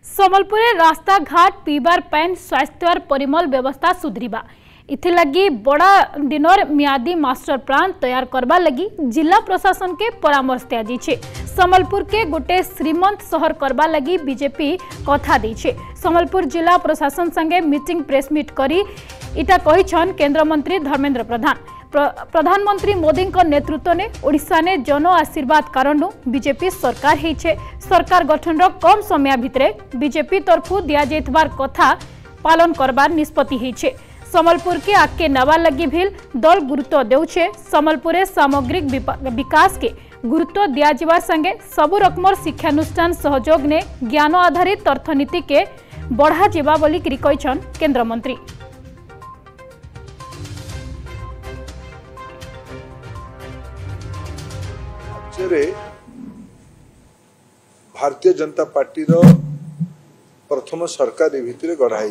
सम्बलपुर रास्ता घाट पीबार पैन स्वास्थ्य और परिमल व्यवस्था सुधरिबा इथिलागी बड़ा दिनर मियादी मास्टर प्लान तैयार करबा लगी जिला प्रशासन के परामर्श दिया जाइए। सम्बलपुर के गोटे श्रीमंत शहर करबा लगी बीजेपी कथा देइछे। सम्बलपुर जिला प्रशासन संगे मीटिंग प्रेस मीट करी इटा कहिछन केंद्र मंत्री धर्मेंद्र प्रधान। प्रधानमंत्री मोदी नेतृत्व ने ओडिशा ने जन आशीर्वाद कारण बीजेपी सरकार हेइछे। सरकार गठन कम समय भितरे बीजेपी तरफु दिया जाइतबार कथा पालन करबार निष्पत्ति हेइछे। सम्बलपुर के आगे नवा लगी भी दल गुरुत्व देउछे। सम्बलपुर सामग्रिक विकास के गुरुत्व दिया जिवार संगे सबु रकमर शिक्षानुष्ठान सहयोग ने ज्ञान आधारित अर्थनीति के बढ़ा जिबा बोली कहिछन केंद्र मंत्री। भारतीय जनता पार्टी रो प्रथम सरकार भितर गढ़ाई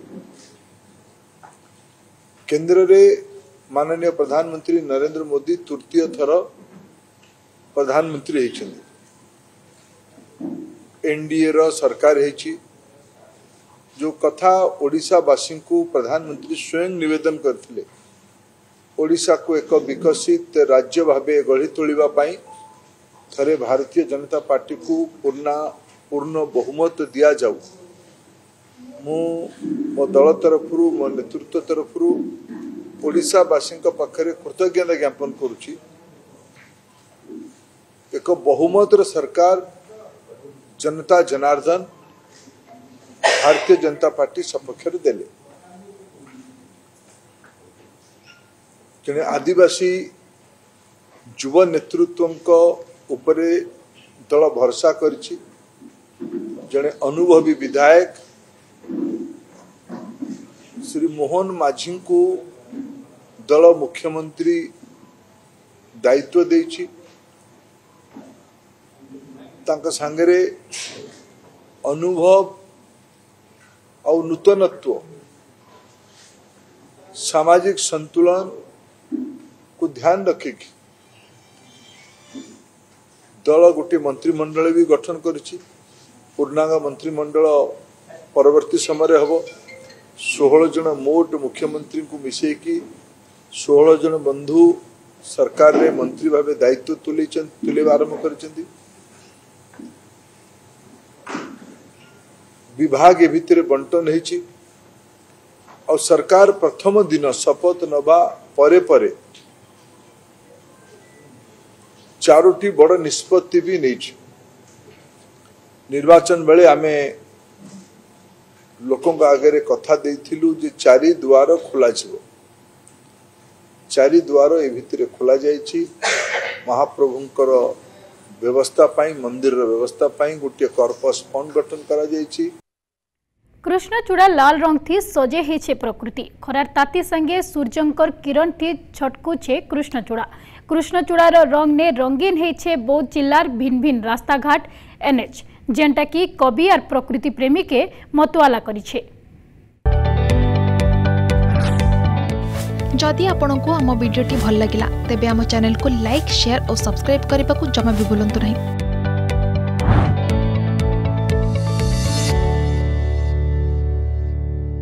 केंद्र रे माननीय प्रधानमंत्री नरेंद्र मोदी तृतीय थर प्रधानमंत्री होइछन्ति। एनडीए रो सरकार हेछि। जो कथा ओडिशा वासी को प्रधानमंत्री स्वयं निवेदन करथिले ओडिशा को एक विकसित राज्य भाबे गढ़ी तोलिबा पई थरे भारतीय जनता पार्टी को पूर्ण बहुमत दिया जाऊ। मो दल तरफ मो नेतृत्व तरफ ओडिशा वासी पाखरे कृतज्ञता ज्ञापन करुछि। एक बहुमत सरकार जनता जनार्दन भारतीय जनता पार्टी सपक्ष देले। जने आदिवासी युवा नेतृत्व उपरे दल भरसा करिछि। जने अनुभवी विधायक श्री मोहन माझी को दल मुख्यमंत्री दायित्व देछि। तांका संगरे अनुभव और नूतनत्व सामाजिक संतुलन को ध्यान रखिकी दल गोटे मंत्रिमंडल भी गठन करिछि। पूर्णांग मंत्रिमंडल परवर्ती समय हम 16 जन मोट मुख्यमंत्री को मिसेकी 16 जन बंधु सरकार रे मंत्री भावे दायित्व तुले आरंभ कर विभाग भितर बंटन होइछि। और सरकार प्रथम दिन शपथ नबा परे परे चारोटी बड़ निष्पत्ति भी नहीं। निर्वाचन बेले आमे लोकों आगे कथा देइथिलु जे 4 द्वार खोला जिवो। 4 द्वार ए भितर खोला जाइछि। महाप्रभुंकर व्यवस्था पाई मंदिर व्यवस्था पाई गोटे कॉर्पस फंड गठन करा जाइछि। कृष्णचूड़ा लाल रंग थी सजे हेछे प्रकृति। खरार ताती संगे सूर्यंकर किरण थी छटकुछे कृष्णचूड़ा। कृष्णचूड़ार रंग ने रंगीन हेछे बौद्ध जिलार भिन्न भिन्न रास्ता घाट एनएच जेनटा की कवि और प्रकृति प्रेमी के मतवाला करिछे। जदि आपंक आम भिडी भल लगा तेब आम चैनल को लाइक शेयर और सब्सक्राइब करने को जमा भी भूलु नहीं।